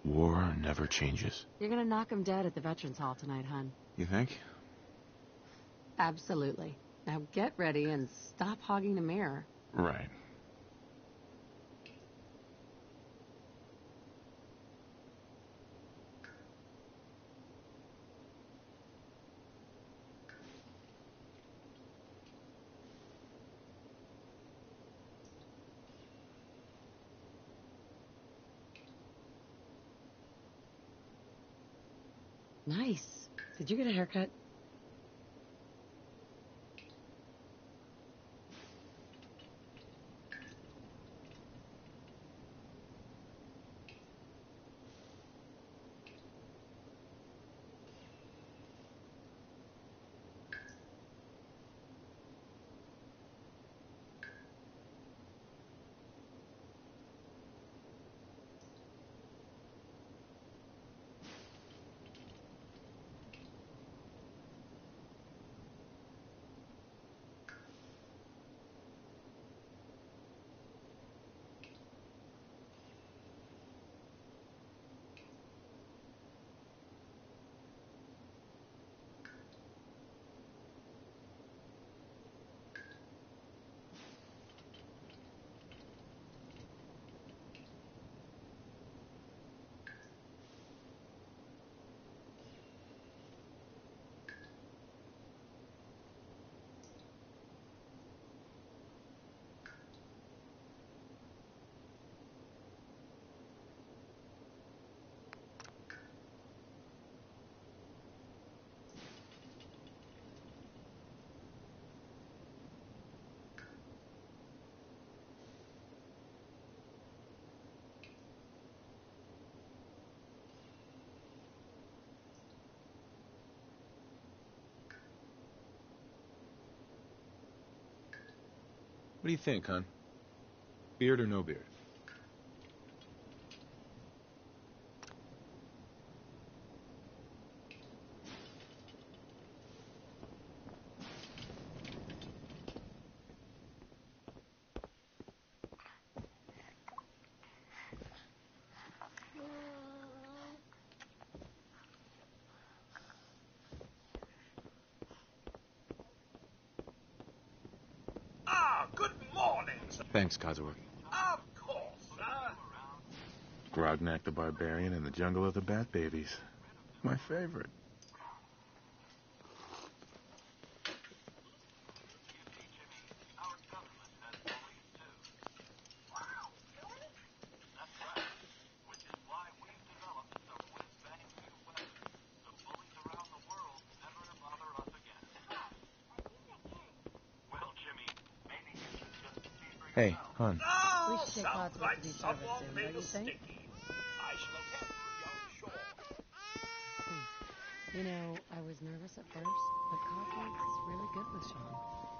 War never changes. You're gonna knock him dead at the Veterans Hall tonight, hon. You think? Absolutely. Now get ready and stop hogging the mirror. Right. Nice. Did you get a haircut? What do you think, hon? Beard or no beard? Good morning, sir. Thanks, Kazuo. Of course, sir. Grognak the Barbarian and the Jungle of the Bat Babies. My favorite. Hey, hon. We should take Sounds Codsworth like to be serviced someone soon, made don't a you think? sticky. I shall attend to young Shaw. You know, I was nervous at first, but Codsworth's really good with Sean.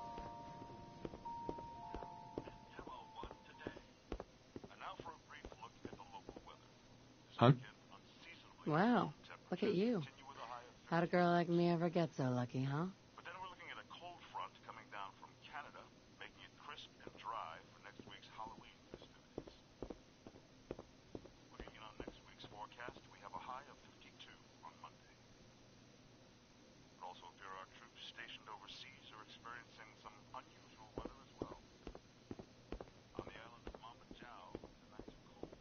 Hon? Wow, look at you. How'd a girl like me ever get so lucky, huh? But then we're looking at a cold front coming down from Canada, making it crisp and dry for next week's Halloween festivities. Looking in on next week's forecast, we have a high of 52 on Monday. But also fear our troops stationed overseas are experiencing some unusual weather as well. On the island of Mamajao, the nights are cold.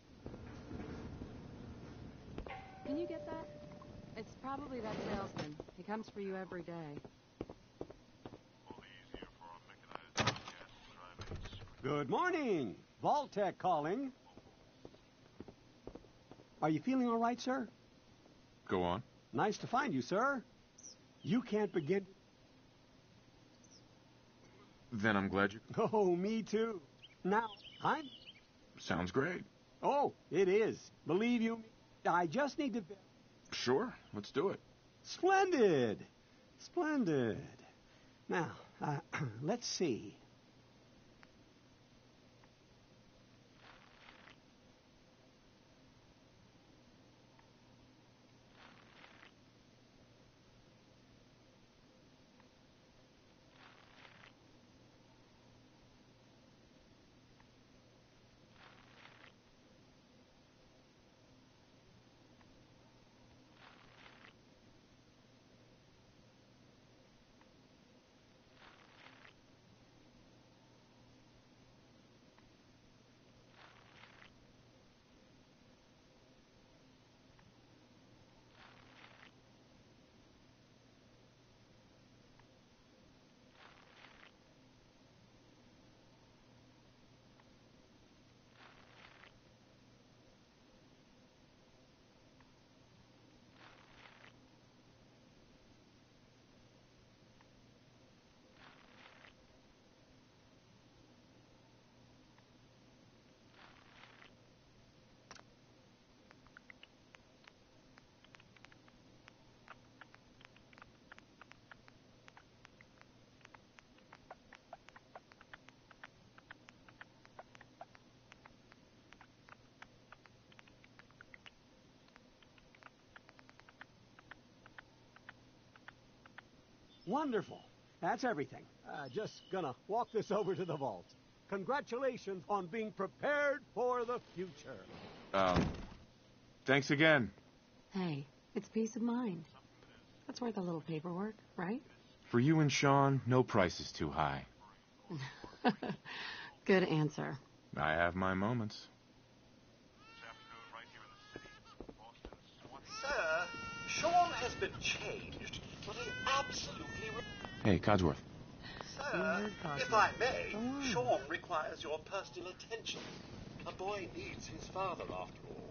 Can you get that? It's probably that salesman. He comes for you every day. All the easier for our mechanized broadcast driving. Good morning. Vaultec calling. Are you feeling all right, sir? Go on. Nice to find you, sir. You can't begin... Then I'm glad you... Oh, me too. Now, I'm... Sounds great. Oh, it is. Believe you me, I just need to... Sure, let's do it. Splendid. Splendid. Now, let's see. Wonderful. That's everything. Just gonna walk this over to the vault. Congratulations on being prepared for the future. Thanks again. Hey, it's peace of mind. That's worth a little paperwork, right? For you and Sean, no price is too high. Good answer. I have my moments. Sir, Sean has been changed, but he absolutely... Hey, Codsworth. Sir, if I may, Sean requires your personal attention. A boy needs his father, after all.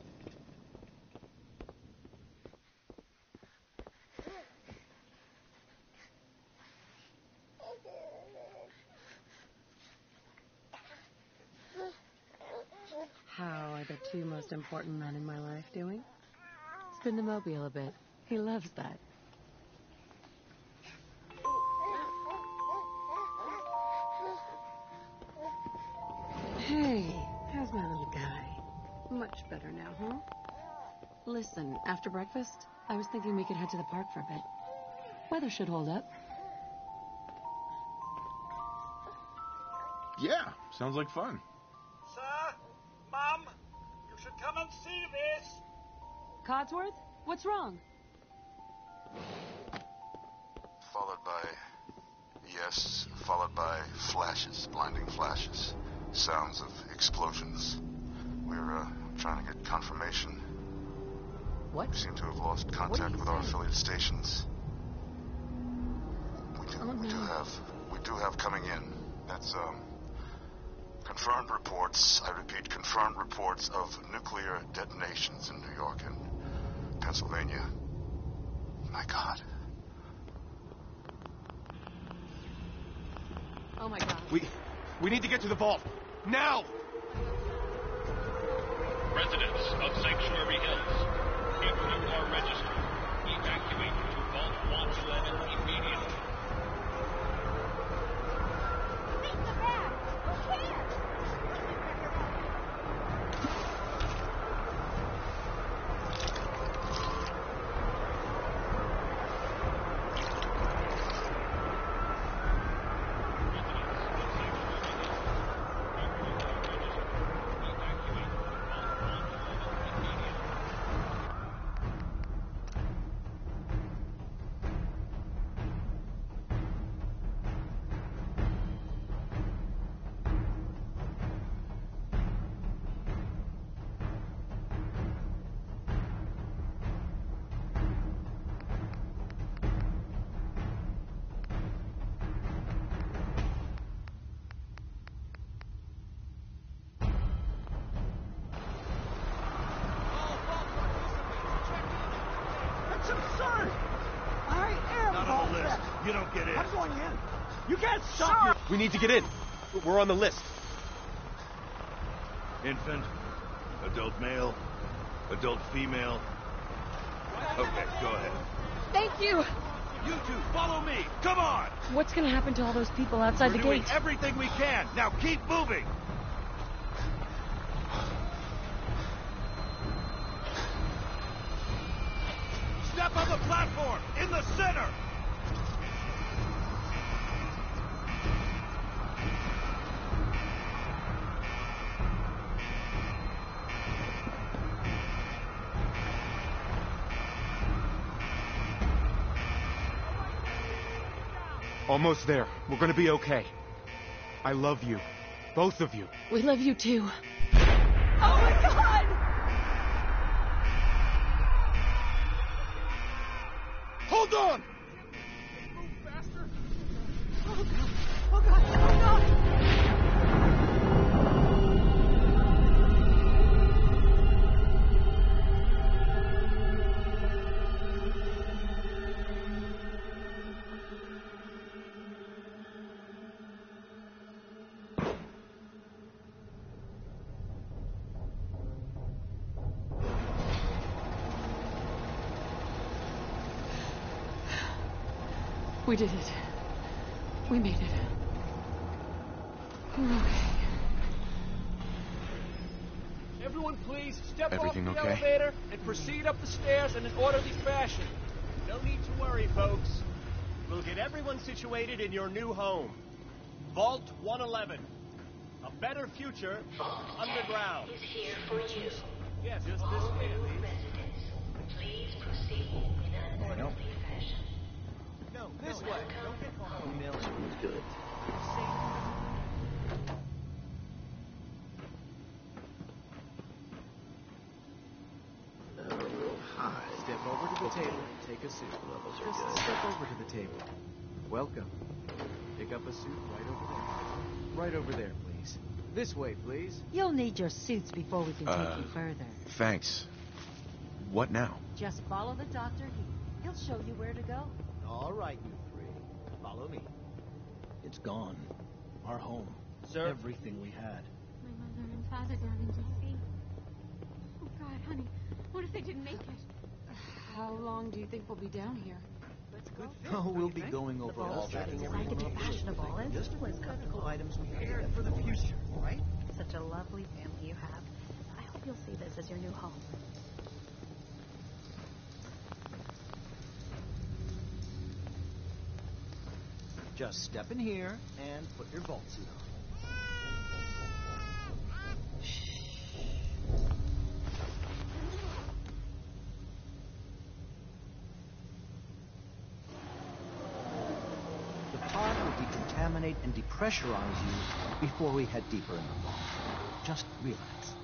How are the two most important men in my life doing? Spin the mobile a bit. He loves that. Hey, how's my little guy? Much better now, huh? Listen, after breakfast, I was thinking we could head to the park for a bit. Weather should hold up. Yeah, sounds like fun. Sir, Mum, you should come and see this. Codsworth, what's wrong? Followed by... Yes, followed by flashes, blinding flashes. Sounds of explosions. We're trying to get confirmation. What? We seem to have lost contact with our affiliate stations. We do have coming in. That's confirmed reports. I repeat, confirmed reports of nuclear detonations in New York and Pennsylvania. My God. Oh my God. We need to get to the vault. Now! Residents of Sanctuary Hills, if you are registered, evacuate to Vault 111 immediately. Take the bag! Who cares? That's absurd! I am Not on the list. You don't get in. I'm going in. You can't stop me! We need to get in. We're on the list. Infant, adult male, adult female. Okay, go ahead. Thank you! You two, follow me. Come on. What's gonna happen to all those people outside We're the doing gate? everything we can. Now keep moving. Step on the platform, in the center. Almost there. We're gonna be okay. I love you. Both of you. We love you too. Oh my God! Hold on! Oh God! Oh God! Oh God! We did it. We made it. We're okay. Everyone please step Everything off the okay? elevator and proceed up the stairs in an orderly fashion. No need to worry, folks. We'll get everyone situated in your new home. Vault 111. A better future underground. Is here for you. Yes, just this way, please. Residents, please proceed in an orderly fashion. No, this way. Don't get caught up. Email screen's good. Hi. Step over to the table. Take a suit. Levels are Just good. step over to the table. Welcome. Pick up a suit right over there. Right over there, please. This way, please. You'll need your suits before we can take you further. Thanks. What now? Just follow the doctor here. He'll show you where to go. All right, you three. Follow me. It's gone. Our home. Sir? Everything we had. My mother and father down in D.C. Oh, God, honey. What if they didn't make it? How long do you think we'll be down here? Oh, we'll be going over all that. Designed to be fashionable and Just was practical items we Prepared had for the future, right? such a lovely family you have. I hope you'll see this as your new home. Just step in here and put your vault suit on. The pod will decontaminate and depressurize you before we head deeper in the vault. Just relax.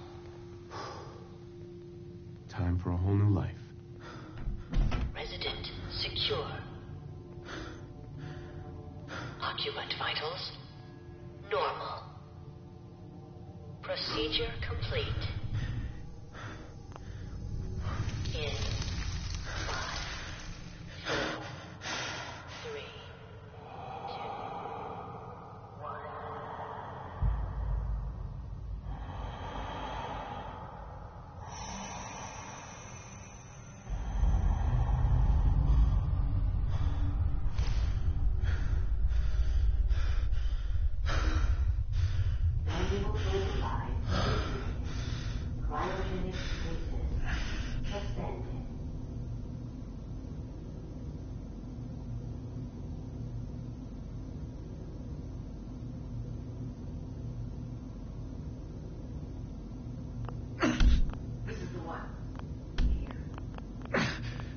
Time for a whole new life. Resident secure. Occupant vitals normal. Procedure complete. In 5, 4, 3, 2, 1. Manual 25. Cryogenic stasis suspended. This is the one. Here.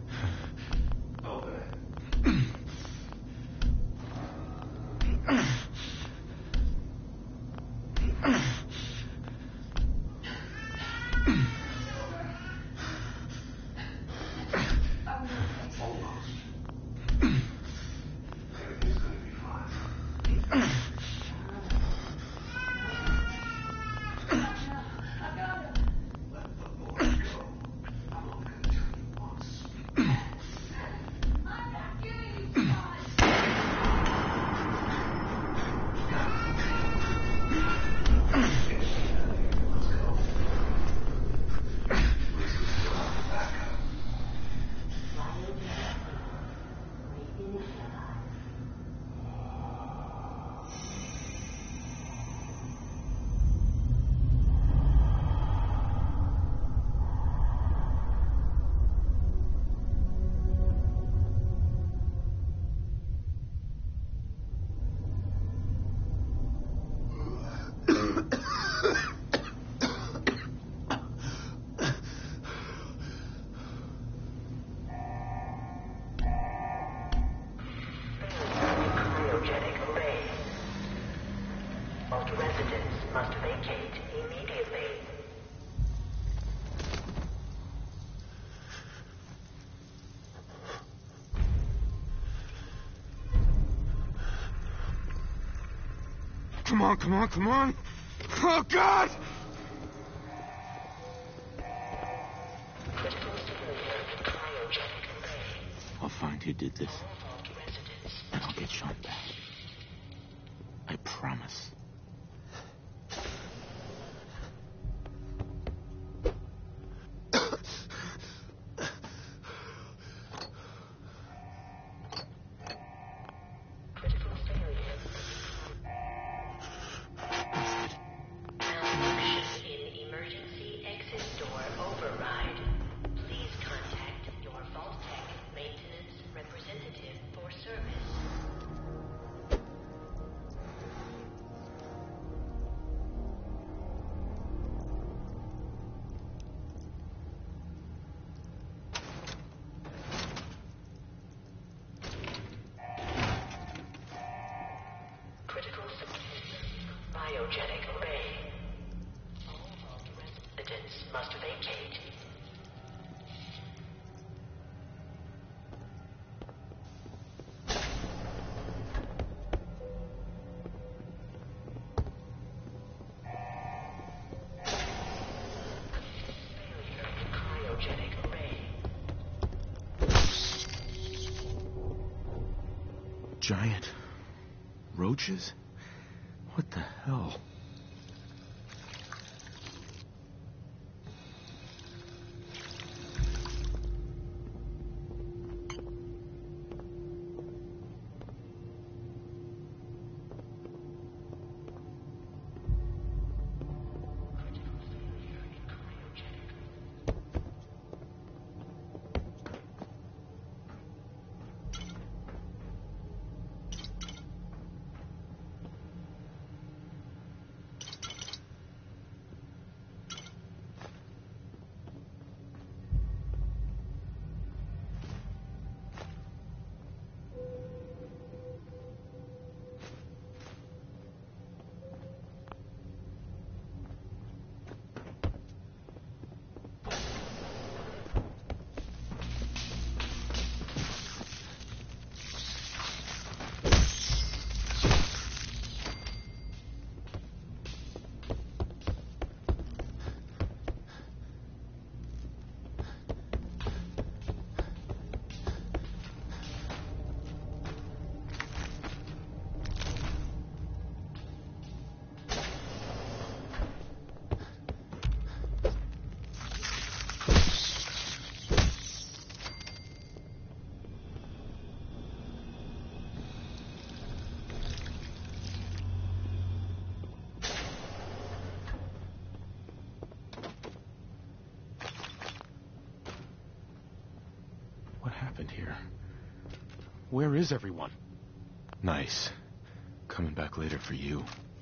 Cryogenic array. Most residents must vacate immediately. Come on, come on, come on! Oh, God! Crystal cylinder cryogenic array. I'll find who did this, All vault residents and I'll get Sean back. I promise. critical failure. Malfunction in emergency exit door override. Please contact your Vault Tech maintenance representative for service. Giant roaches? What the hell? What happened here? Where is everyone? Nice. Coming back later for you.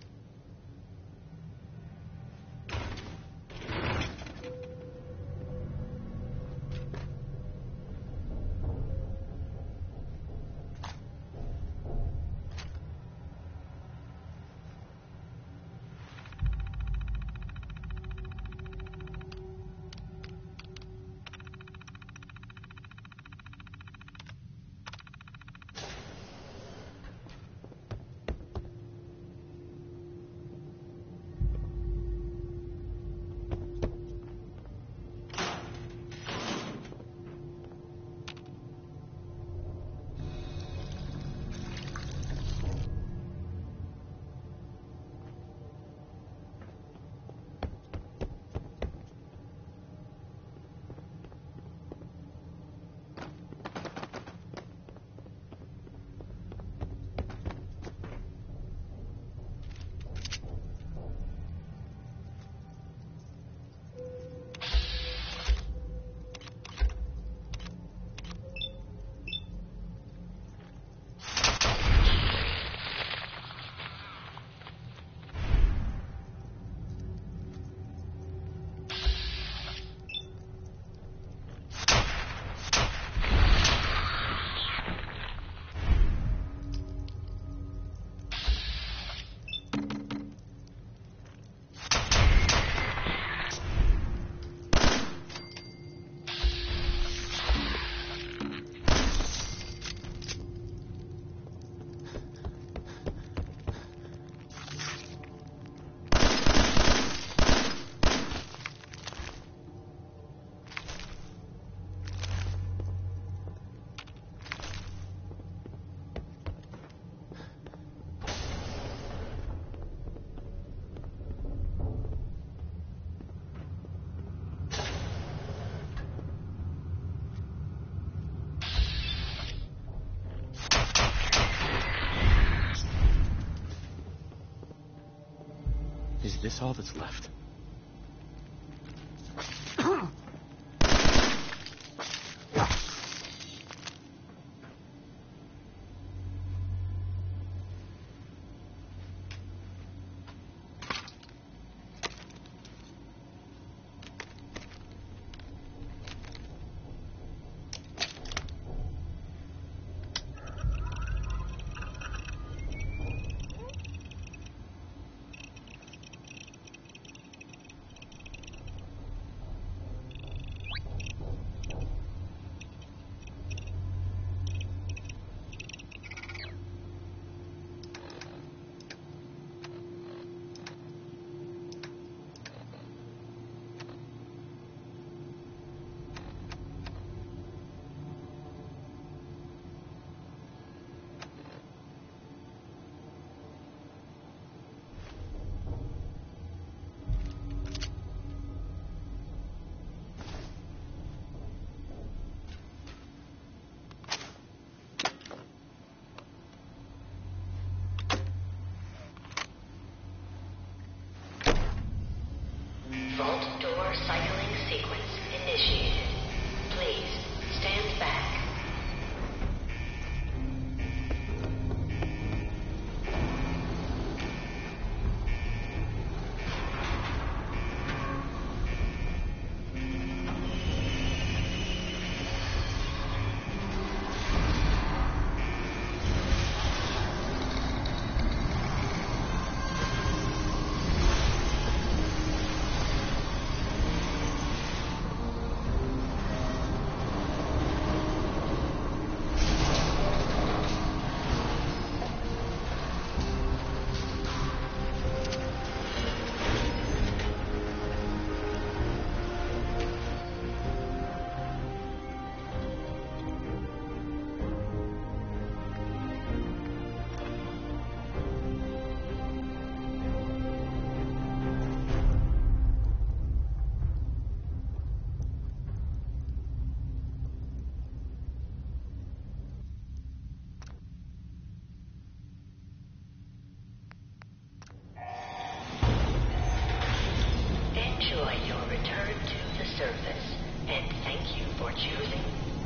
Is this all that's left?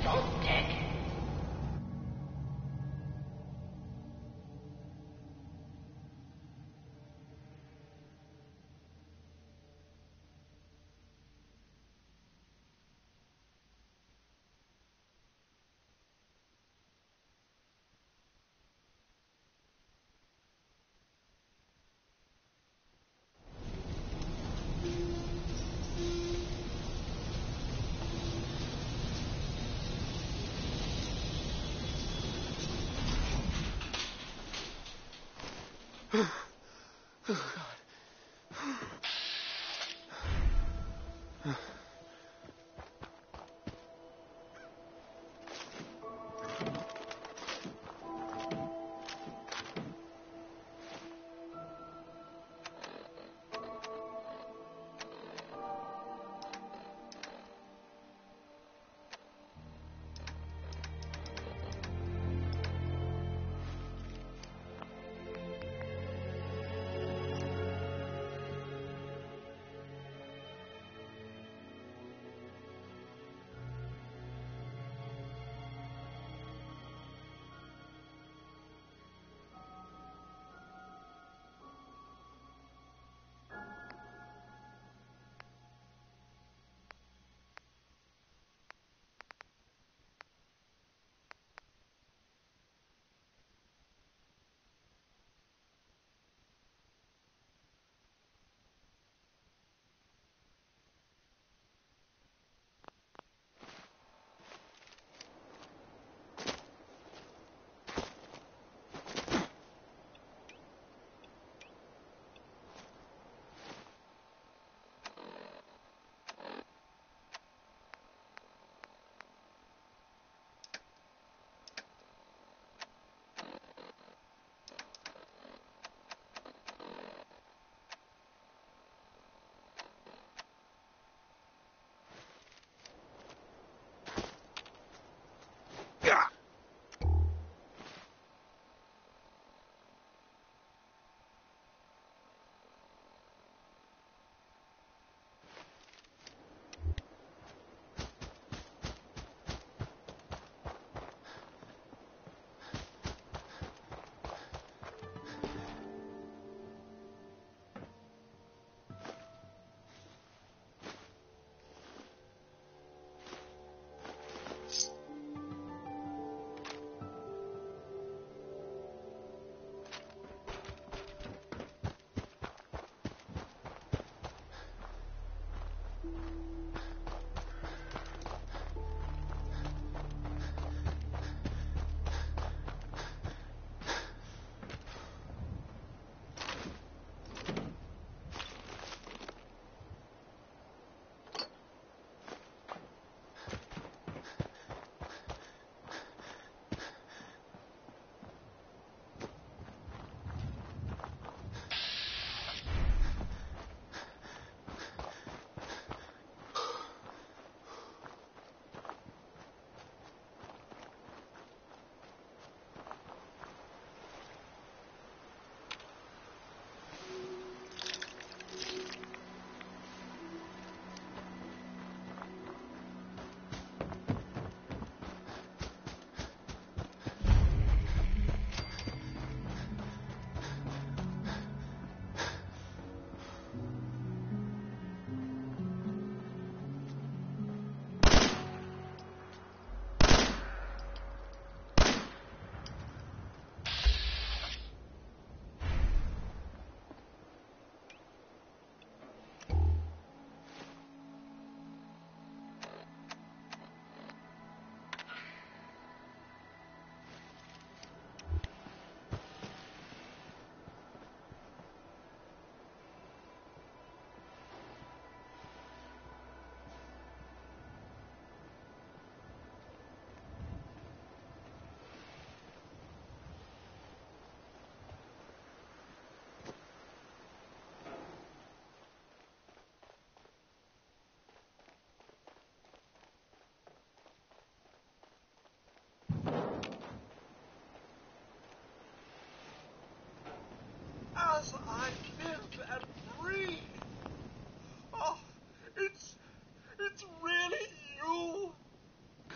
vault deck.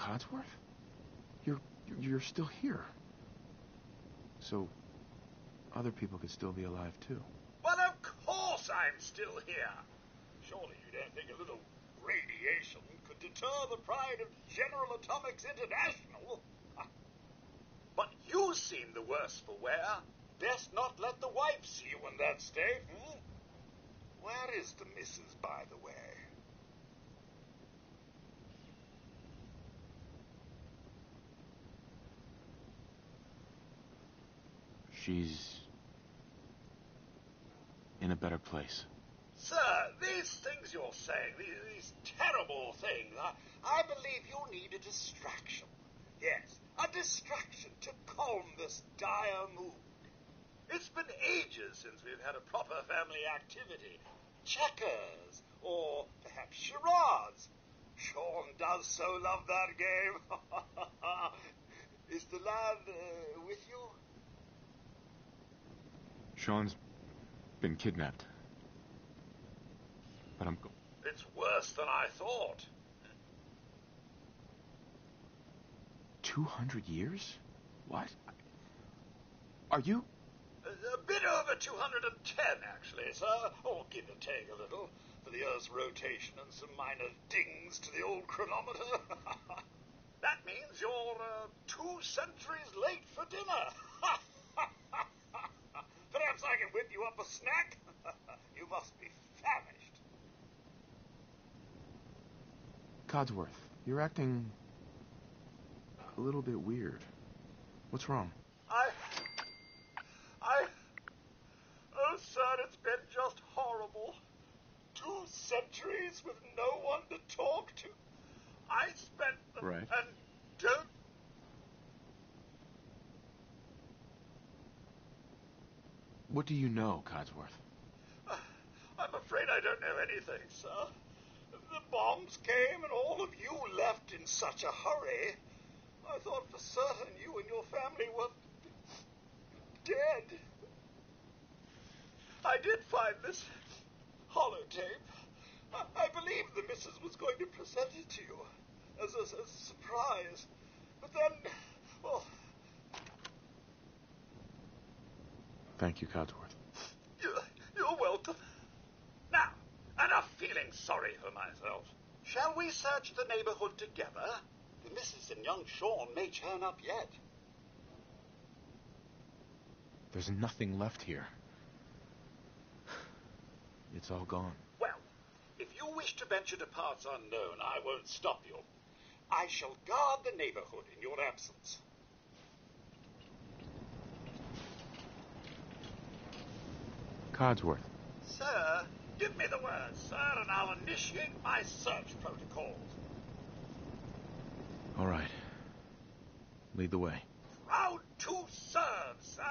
Codsworth? You're still here. So, other people could still be alive, too. Well, of course I'm still here. Surely you don't think a little radiation could deter the pride of General Atomics International? But you seem the worse for wear. Best not let the wife see you in that state, hmm? Where is the missus, by the way? She's in a better place. Sir, these things you're saying, these terrible things, I believe you need a distraction. Yes, a distraction to calm this dire mood. It's been ages since we've had a proper family activity. Checkers, or perhaps charades. Sean does so love that game. Is the lad with you? Sean's been kidnapped. But I'm... It's worse than I thought. 200 years? What? Are you... A bit over 210, actually, sir. Or give or take a little, for the Earth's rotation and some minor dings to the old chronometer. That means you're 2 centuries late for dinner. Perhaps I can whip you up a snack? You must be famished. Codsworth, you're acting a little bit weird. What's wrong? Oh, sir, it's been just horrible. 2 centuries with no one to talk to. I spent them Right. and don't... What do you know, Codsworth? I'm afraid I don't know anything, sir. The bombs came and all of you left in such a hurry. I thought for certain you and your family were dead. I did find this holotape. I believe the missus was going to present it to you as a surprise. But then, well... Thank you, Codsworth. You're welcome. Now, enough feeling sorry for myself. Shall we search the neighborhood together? The missus and young Sean may turn up yet. There's nothing left here. It's all gone. Well, if you wish to venture to parts unknown, I won't stop you. I shall guard the neighborhood in your absence. Codsworth. Sir, give me the word, sir, and I'll initiate my search protocols. All right. Lead the way. Proud to serve, sir.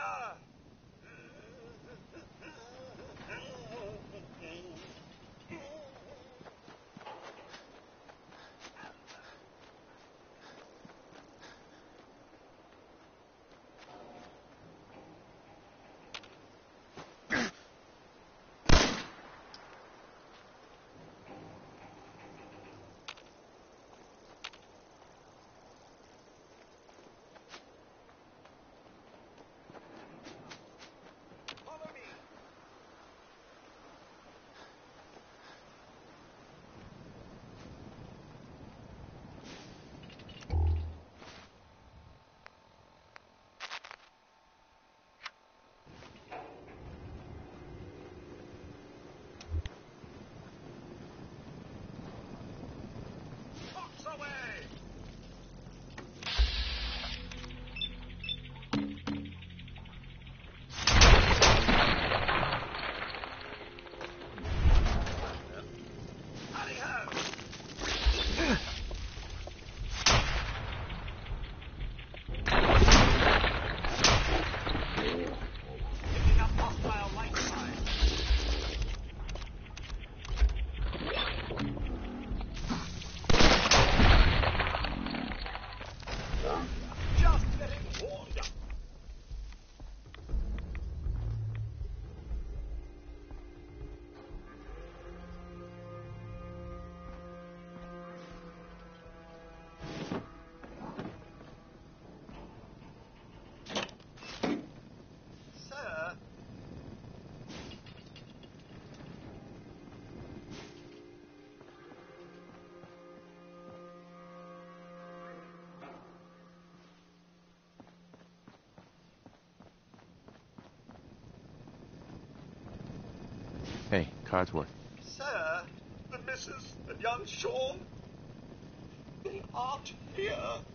Hey, Codsworth. Sir, the Mrs. and young Sean, they aren't here.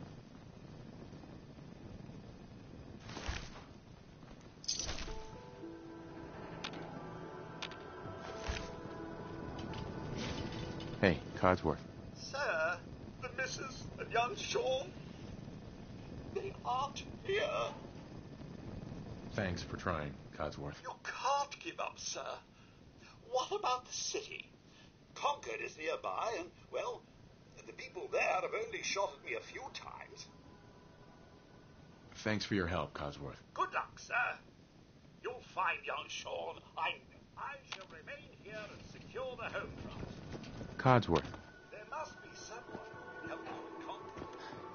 Hey, Codsworth. Sir, the Mrs. and young Sean, they aren't here. Thanks for trying, Codsworth. You can't give up, sir. What about the city? Concord is nearby, and, well, the people there have only shot at me a few times. Thanks for your help, Codsworth. Good luck, sir. You'll find young Sean. I shall remain here and secure the home front. Codsworth. There must be someone who can help you in Concord.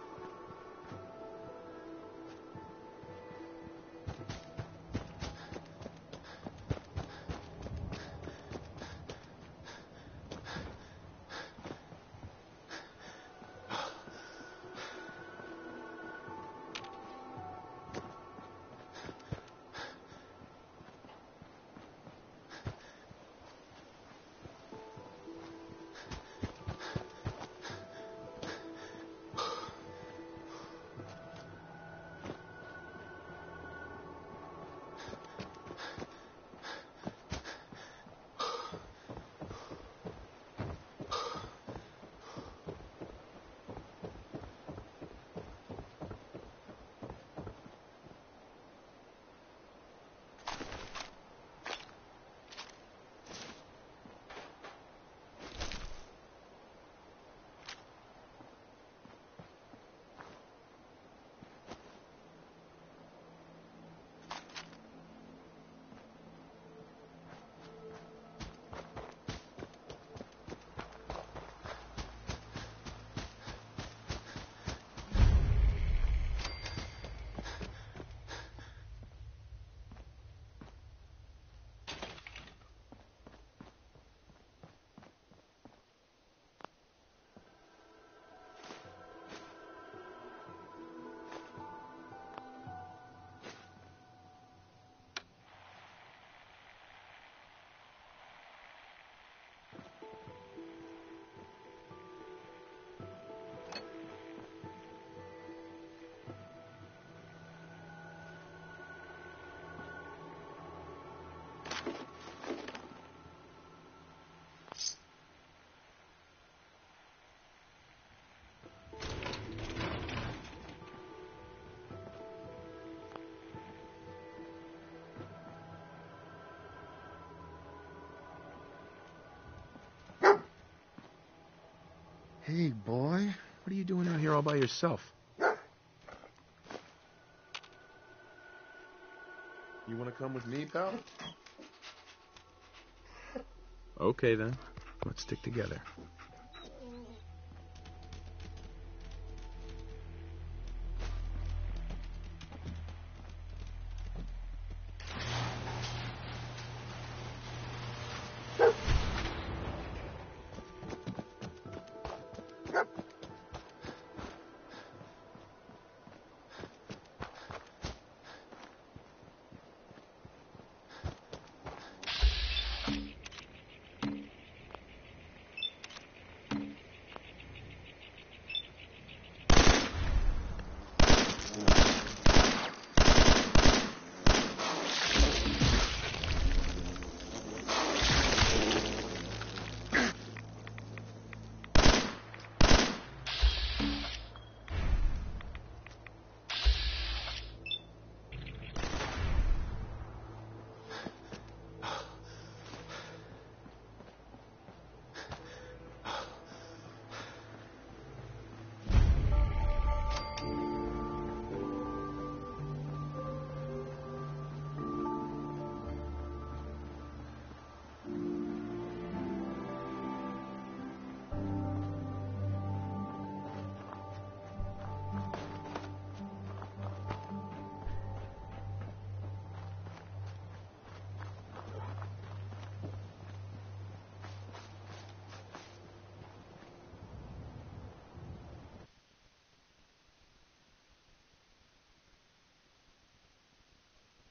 Hey, boy. What are you doing out here all by yourself? You want to come with me, pal? Okay, then. Let's stick together.